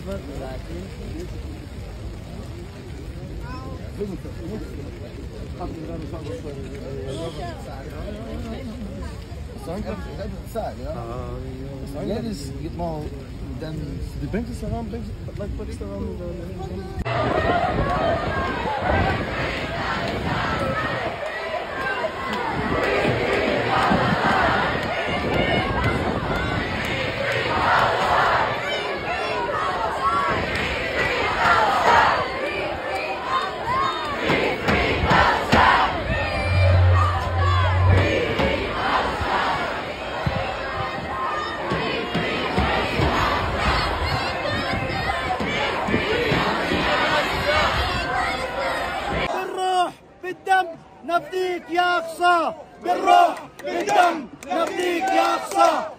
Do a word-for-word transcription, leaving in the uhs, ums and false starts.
Ja, dus je hebt maar dan de bankjes eraan, bankjes, wat lijkt wat is er aan? بالدم نفديك يا أقصى، بالروح بالدم نفديك يا أقصى.